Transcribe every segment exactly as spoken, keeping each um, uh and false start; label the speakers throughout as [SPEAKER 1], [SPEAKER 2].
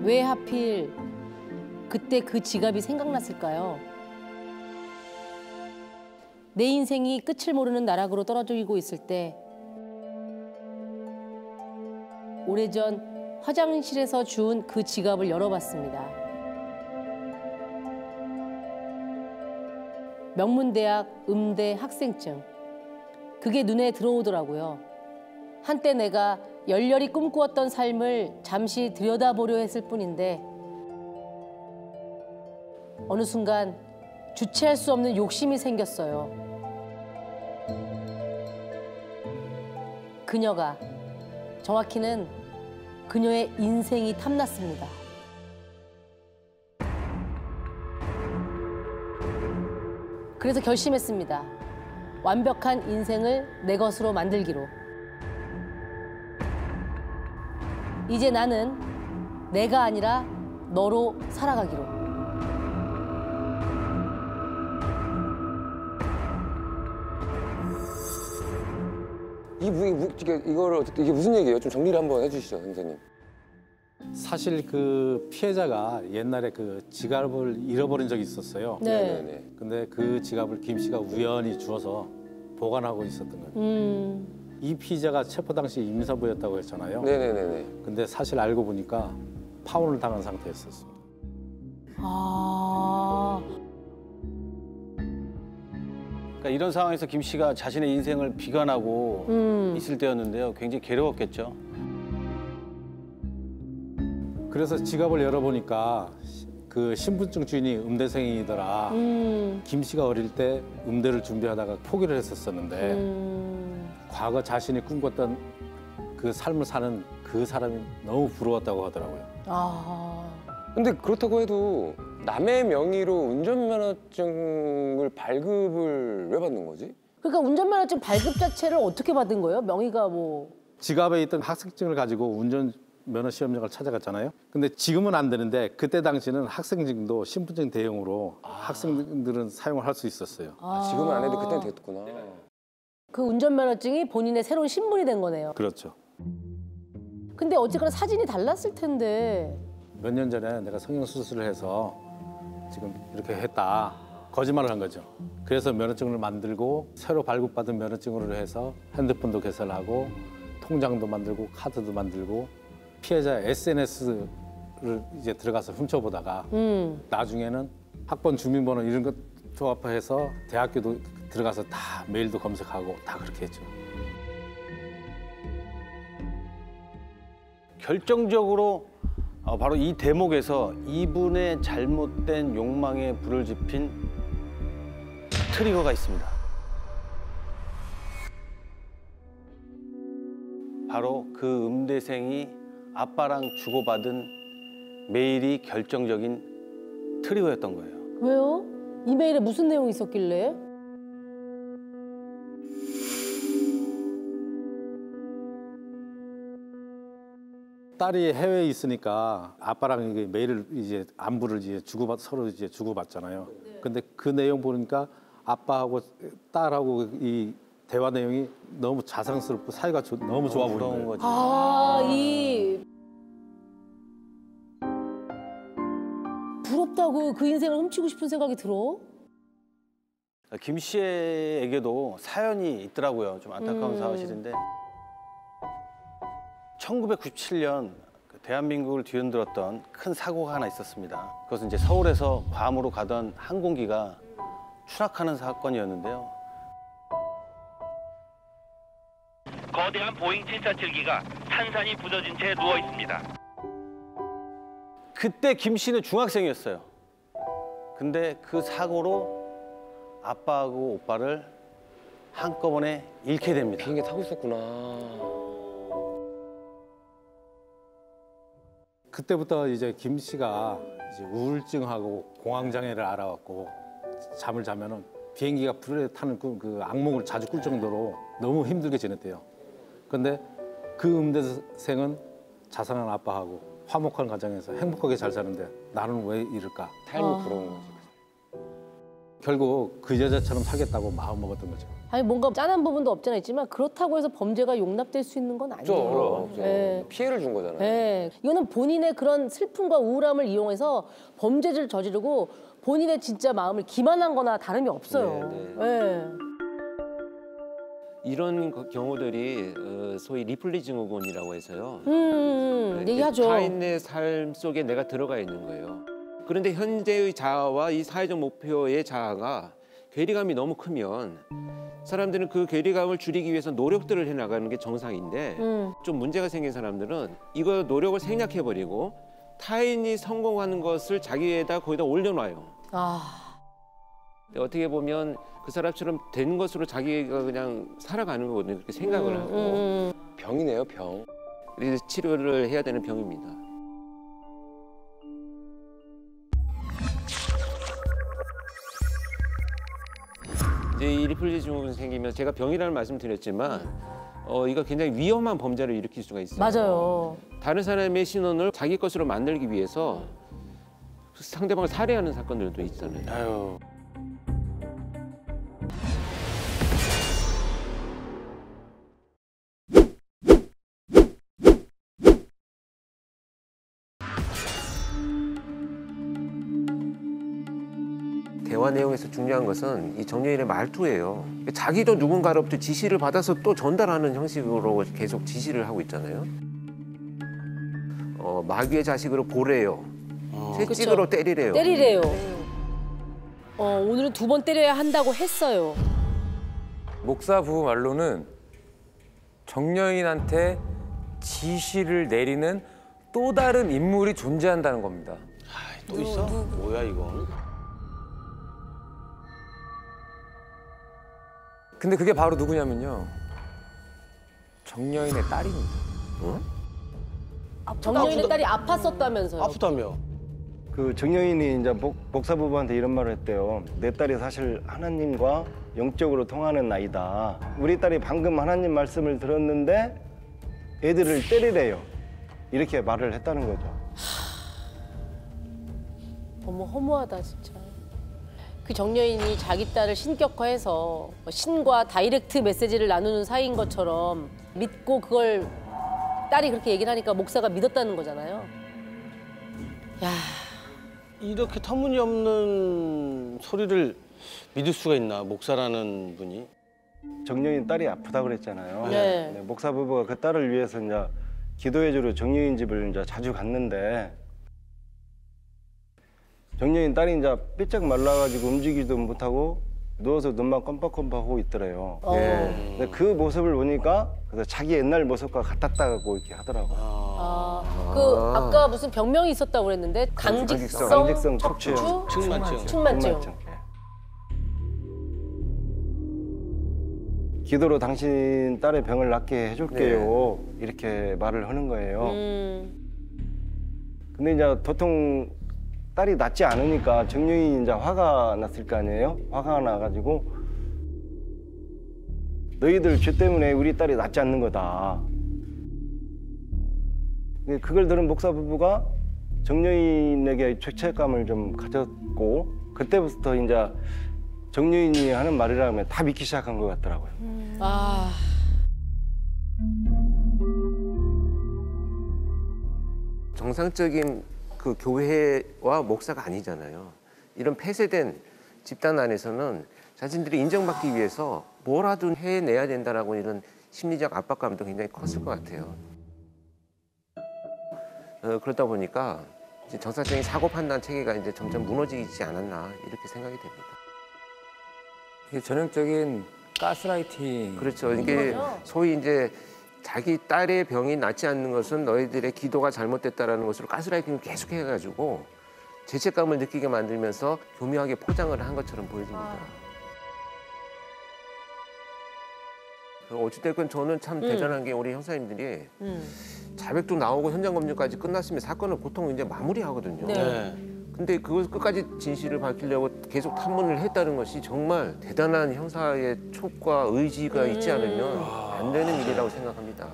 [SPEAKER 1] 왜 하필 그때 그 지갑이 생각났을까요? 내 인생이 끝을 모르는 나락으로 떨어지고 있을 때 오래전 화장실에서 주운 그 지갑을 열어봤습니다. 명문대학 음대 학생증. 그게 눈에 들어오더라고요. 한때 내가 열렬히 꿈꾸었던 삶을 잠시 들여다보려 했을 뿐인데 어느 순간 주체할 수 없는 욕심이 생겼어요. 그녀가, 정확히는 그녀의 인생이 탐났습니다. 그래서 결심했습니다. 완벽한 인생을 내 것으로 만들기로. 이제 나는 내가 아니라 너로 살아가기로.
[SPEAKER 2] 이 이거를 어떻게 이게 무슨 얘기예요? 좀 정리를 한번 해주시죠, 선생님.
[SPEAKER 3] 사실 그 피해자가 옛날에 그 지갑을 잃어버린 적이 있었어요.
[SPEAKER 1] 네.
[SPEAKER 2] 네네.
[SPEAKER 3] 근데 그 지갑을 김 씨가 우연히 주워서 보관하고 있었던 거예요.
[SPEAKER 1] 음.
[SPEAKER 3] 이 피해자가 체포 당시 임산부였다고 했잖아요.
[SPEAKER 2] 네네네네.
[SPEAKER 3] 근데 사실 알고 보니까 파혼을 당한 상태였었어요.
[SPEAKER 1] 아.
[SPEAKER 4] 그러니까 이런 상황에서 김 씨가 자신의 인생을 비관하고
[SPEAKER 1] 음.
[SPEAKER 4] 있을 때였는데요. 굉장히 괴로웠겠죠.
[SPEAKER 3] 그래서 지갑을 열어보니까 그 신분증 주인이 음대생이더라.
[SPEAKER 1] 음.
[SPEAKER 3] 김 씨가 어릴 때 음대를 준비하다가 포기를 했었었는데
[SPEAKER 1] 음.
[SPEAKER 3] 과거 자신이 꿈꿨던 그 삶을 사는 그 사람이 너무 부러웠다고 하더라고요.
[SPEAKER 1] 아.
[SPEAKER 2] 근데 그렇다고 해도 남의 명의로 운전면허증을 발급을 왜 받는 거지?
[SPEAKER 1] 그러니까 운전면허증 발급 자체를 어떻게 받은 거예요? 명의가 뭐.
[SPEAKER 3] 지갑에 있던 학생증을 가지고 운전면허 시험장을 찾아갔잖아요. 근데 지금은 안 되는데 그때 당시는 학생증도 신분증 대용으로 아. 학생들은 사용을 할 수 있었어요.
[SPEAKER 2] 아, 지금은 안 해도 그때는 됐구나.
[SPEAKER 1] 그 운전면허증이 본인의 새로운 신분이 된 거네요.
[SPEAKER 3] 그렇죠.
[SPEAKER 1] 근데 어쨌거나 사진이 달랐을 텐데.
[SPEAKER 3] 몇 년 전에 내가 성형수술을 해서 지금 이렇게 했다. 거짓말을 한 거죠. 그래서 면허증을 만들고 새로 발급받은 면허증으로 해서 핸드폰도 개설하고 통장도 만들고 카드도 만들고 피해자 에스엔에스를 이제 들어가서 훔쳐보다가
[SPEAKER 1] 음.
[SPEAKER 3] 나중에는 학번 주민번호 이런 것 조합해서 대학교도 들어가서 다 메일도 검색하고 다 그렇게 했죠.
[SPEAKER 4] 결정적으로 어, 바로 이 대목에서 이분의 잘못된 욕망에 불을 지핀 트리거가 있습니다. 바로 그 음대생이 아빠랑 주고받은 메일이 결정적인 트리거였던 거예요.
[SPEAKER 1] 왜요? 이메일에 무슨 내용이 있었길래?
[SPEAKER 3] 딸이 해외에 있으니까 아빠랑 이게 메일을 이제 안부를 이제 주고받 서로 이제 주고받잖아요. 근데 그 내용 보니까 아빠하고 딸하고 이 대화 내용이 너무 자상스럽고 사이가 조, 너무 좋아 보이는 거예요.
[SPEAKER 4] 거지.
[SPEAKER 1] 아, 이 부럽다고 그 인생을 훔치고 싶은 생각이 들어?
[SPEAKER 4] 김 씨에게도 사연이 있더라고요. 좀 안타까운
[SPEAKER 1] 음.
[SPEAKER 4] 사실인데 천구백구십칠 년 대한민국을 뒤흔들었던 큰 사고가 하나 있었습니다. 그것은 이제 서울에서 괌으로 가던 항공기가 추락하는 사건이었는데요.
[SPEAKER 5] 거대한 보잉 칠사칠 기가 산산이 부서진 채 누워 있습니다.
[SPEAKER 4] 그때 김 씨는 중학생이었어요. 근데 그 사고로 아빠하고 오빠를 한꺼번에 잃게 됩니다.
[SPEAKER 2] 비행기 타고 있었구나.
[SPEAKER 3] 그때부터 이제 김 씨가 이제 우울증하고 공황장애를 알아왔고 잠을 자면은 비행기가 불에 타는 그, 그 악몽을 자주 꿀 정도로 너무 힘들게 지냈대요. 근데 그 음대생은 자상한 아빠하고 화목한 가정에서 행복하게 잘 사는데 나는 왜 이럴까?
[SPEAKER 2] 삶이 부러운 거지.
[SPEAKER 3] 결국 그 여자처럼 살겠다고 마음 먹었던 거죠.
[SPEAKER 1] 아니 뭔가 짠한 부분도 없잖아 있지만 그렇다고 해서 범죄가 용납될 수 있는 건 아니에요.
[SPEAKER 2] 그죠.
[SPEAKER 1] 예.
[SPEAKER 2] 피해를 준 거잖아요.
[SPEAKER 1] 예. 이거는 본인의 그런 슬픔과 우울함을 이용해서 범죄를 저지르고 본인의 진짜 마음을 기만한 거나 다름이 없어요.
[SPEAKER 6] 네,
[SPEAKER 1] 예.
[SPEAKER 6] 이런 거- 경우들이 어, 소위 리플리 증후군이라고 해서요.
[SPEAKER 1] 음,
[SPEAKER 6] 네,
[SPEAKER 1] 얘기하죠.
[SPEAKER 6] 타인의 삶 속에 내가 들어가 있는 거예요. 그런데 현재의 자아와 이 사회적 목표의 자아가 괴리감이 너무 크면 사람들은 그 괴리감을 줄이기 위해서 노력들을 해나가는 게 정상인데
[SPEAKER 1] 음.
[SPEAKER 6] 좀 문제가 생긴 사람들은 이거 노력을 생략해버리고 타인이 성공하는 것을 자기에다 거기다 올려놔요.
[SPEAKER 1] 아,
[SPEAKER 6] 어떻게 보면 그 사람처럼 된 것으로 자기가 그냥 살아가는 거거든요. 그렇게 생각을
[SPEAKER 1] 음,
[SPEAKER 6] 하고.
[SPEAKER 1] 음,
[SPEAKER 2] 병이네요, 병.
[SPEAKER 6] 그래서 치료를 해야 되는 병입니다. 이제 이 리플리 증후군 생기면 제가 병이라는 말씀 드렸지만 어, 이거 굉장히 위험한 범죄를 일으킬 수가 있어요.
[SPEAKER 1] 맞아요.
[SPEAKER 6] 다른 사람의 신원을 자기 것으로 만들기 위해서 상대방을 살해하는 사건들도 있잖아요.
[SPEAKER 4] 아유.
[SPEAKER 6] 대화 내용에서 중요한 것은 이 정여인의 말투예요. 자기도 누군가로부터 지시를 받아서 또 전달하는 형식으로 계속 지시를 하고 있잖아요. 어, 마귀의 자식으로 보래요. 채찍으로 때리래요.
[SPEAKER 1] 때리래요. 어, 오늘은 두 번 때려야 한다고 했어요.
[SPEAKER 2] 목사 부부 말로는 정여인한테 지시를 내리는 또 다른 인물이 존재한다는 겁니다.
[SPEAKER 4] 아이, 또 있어? 뭐야 이거?
[SPEAKER 2] 근데 그게 바로 누구냐면요. 정여인의 딸입니다.
[SPEAKER 1] 정여인의 딸이 아팠었다면서요.
[SPEAKER 4] 아프다며.
[SPEAKER 7] 그 정여인이 이제 목, 목사 부부한테 이런 말을 했대요. 내 딸이 사실 하나님과 영적으로 통하는 아이다. 우리 딸이 방금 하나님 말씀을 들었는데 애들을 때리래요. 이렇게 말을 했다는 거죠.
[SPEAKER 1] 너무 허무하다 진짜. 그 정여인이 자기 딸을 신격화해서 신과 다이렉트 메시지를 나누는 사이인 것처럼 믿고 그걸 딸이 그렇게 얘기를 하니까 목사가 믿었다는 거잖아요. 야,
[SPEAKER 4] 이렇게 터무니없는 소리를 믿을 수가 있나, 목사라는 분이.
[SPEAKER 7] 정여인 딸이 아프다 그랬잖아요.
[SPEAKER 1] 네.
[SPEAKER 7] 네, 목사 부부가 그 딸을 위해서 이제 기도해주러 정여인 집을 이제 자주 갔는데 정여인 딸이 이제 삐쩍 말라가지고 움직이지도 못하고 누워서 눈만 껌뻑껌뻑하고 있더래요.
[SPEAKER 1] 어.
[SPEAKER 7] 네. 근데 그 모습을 보니까 그래서 자기 옛날 모습과 같았다고 이렇게 하더라고요.
[SPEAKER 1] 아, 그 아까 무슨 병명이 있었다고 그랬는데 강직성,
[SPEAKER 7] 강직성
[SPEAKER 1] 척추,
[SPEAKER 7] 척추,
[SPEAKER 4] 측만증.
[SPEAKER 1] 측만증.
[SPEAKER 7] 기도로 당신 딸의 병을 낫게 해줄게요. 이렇게 말을 하는 거예요.
[SPEAKER 1] 음,
[SPEAKER 7] 근데 이제 보통 딸이 낫지 않으니까 정여인이 이제 화가 났을 거 아니에요? 화가 나가지고 너희들 죄 때문에 우리 딸이 낫지 않는 거다. 근데 그걸 들은 목사 부부가 정여인에게 죄책감을 좀 가졌고 그때부터 이제 정여인이 하는 말이라면 다 믿기 시작한 것 같더라고요.
[SPEAKER 1] 아,
[SPEAKER 6] 정상적인 그 교회와 목사가 아니잖아요. 이런 폐쇄된 집단 안에서는 자신들이 인정받기 위해서 뭐라도 해내야 된다라고 이런 심리적 압박감도 굉장히 컸을 것 같아요. 어, 그러다 보니까 이제 정상적인 사고 판단 체계가 이제 점점 무너지지 않았나 이렇게 생각이 됩니다.
[SPEAKER 2] 이게 전형적인 가스라이팅.
[SPEAKER 6] 그렇죠. 이게
[SPEAKER 1] 거죠?
[SPEAKER 6] 소위 이제 자기 딸의 병이 낫지 않는 것은 너희들의 기도가 잘못됐다라는 것으로 가스라이팅을 계속 해가지고 죄책감을 느끼게 만들면서 교묘하게 포장을 한 것처럼 보여집니다. 어찌됐건 저는 참 대단한 게 우리 형사님들이
[SPEAKER 1] 음.
[SPEAKER 6] 자백도 나오고 현장 검증까지 끝났으면 사건을 보통 이제 마무리하거든요.
[SPEAKER 1] 네.
[SPEAKER 4] 네.
[SPEAKER 6] 근데 그걸 끝까지 진실을 밝히려고 계속 탐문을 했다는 것이 정말 대단한 형사의 촉과 의지가 있지 않으면 안 되는 일이라고 생각합니다.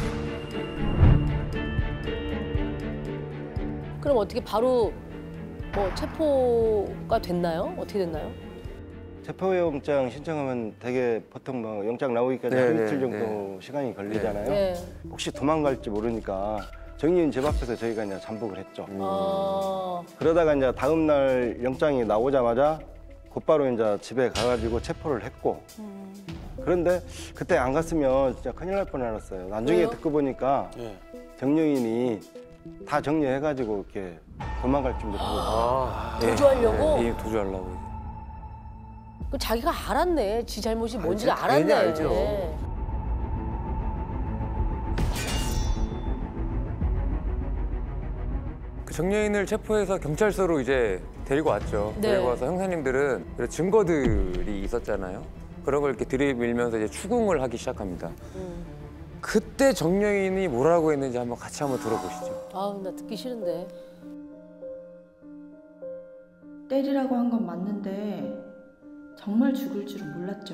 [SPEAKER 1] 그럼 어떻게 바로 뭐 체포가 됐나요? 어떻게 됐나요?
[SPEAKER 7] 체포영장 신청하면 되게 보통 뭐 영장 나오기까지
[SPEAKER 2] 네,
[SPEAKER 7] 한
[SPEAKER 2] 네,
[SPEAKER 7] 이틀 정도
[SPEAKER 2] 네.
[SPEAKER 7] 시간이 걸리잖아요.
[SPEAKER 1] 네.
[SPEAKER 7] 혹시 도망갈지 모르니까 정의인 집 앞에서 저희가 이제 잠복을 했죠.
[SPEAKER 1] 아,
[SPEAKER 7] 그러다가 이제 다음 날 영장이 나오자마자 곧바로 이제 집에 가가지고 체포를 했고. 그런데 그때 안 갔으면 진짜 큰일 날 뻔했어요. 나중에
[SPEAKER 1] 왜요?
[SPEAKER 7] 듣고 보니까
[SPEAKER 4] 예.
[SPEAKER 7] 정여인이 다 정리해가지고 이렇게 도망갈 준비를 하고
[SPEAKER 2] 아,
[SPEAKER 1] 도주하려고?
[SPEAKER 2] 네, 도주하려고.
[SPEAKER 1] 그 자기가 알았네. 지 잘못이 뭔지를
[SPEAKER 2] 알죠.
[SPEAKER 1] 알았네.
[SPEAKER 2] 당연히 알죠.
[SPEAKER 1] 네.
[SPEAKER 2] 그 정여인을 체포해서 경찰서로 이제 데리고 왔죠.
[SPEAKER 1] 네.
[SPEAKER 2] 데리고 와서 형사님들은 여러 증거들이 있었잖아요. 그런 걸 이렇게 들이밀면서 이제 추궁을 하기 시작합니다.
[SPEAKER 1] 음.
[SPEAKER 2] 그때 정여인이 뭐라고 했는지 한번 같이 한번 들어보시죠.
[SPEAKER 1] 아우, 나 듣기 싫은데.
[SPEAKER 8] 때리라고 한 건 맞는데 정말 죽을 줄은 몰랐죠.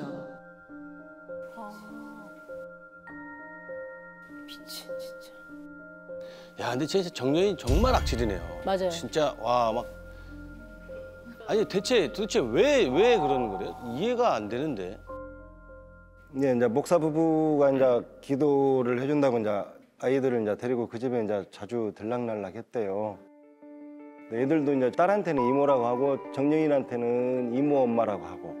[SPEAKER 1] 미친, 진짜.
[SPEAKER 4] 야, 근데 진짜 정여인 정말 악질이네요.
[SPEAKER 1] 맞아요.
[SPEAKER 4] 진짜 와 막 아니 대체 도대체 왜 왜 그러는 거래요? 이해가 안 되는데.
[SPEAKER 7] 네, 이제 목사 부부가 이제 기도를 해준다고 이제 아이들을 이제 데리고 그 집에 이제 자주 들락날락 했대요. 애들도 이제 딸한테는 이모라고 하고 정여인한테는 이모 엄마라고 하고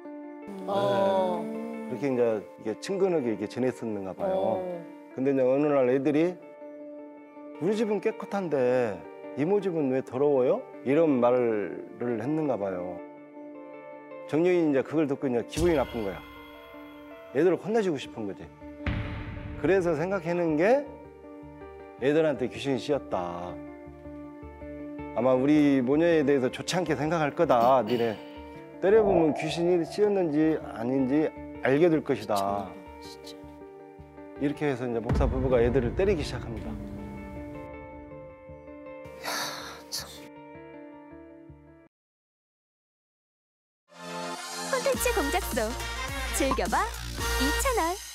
[SPEAKER 1] 어.
[SPEAKER 7] 그렇게 이제 이게 친근하게 이렇게 지냈었는가 봐요.
[SPEAKER 1] 어.
[SPEAKER 7] 근데 이제 어느 날 애들이 우리 집은 깨끗한데 이모 집은 왜 더러워요? 이런 말을 했는가 봐요. 정여인이 이제 그걸 듣고 이제 기분이 나쁜 거야. 애들을 혼내주고 싶은 거지. 그래서 생각해낸 게 애들한테 귀신이 씌었다. 아마 우리 모녀에 대해서 좋지 않게 생각할 거다. 니네 때려보면 귀신이 씌었는지 아닌지 알게 될 것이다.
[SPEAKER 1] 진짜.
[SPEAKER 7] 이렇게 해서 이제 목사 부부가 애들을 때리기 시작합니다.
[SPEAKER 9] 콘텐츠 공작소 즐겨봐 이 채널.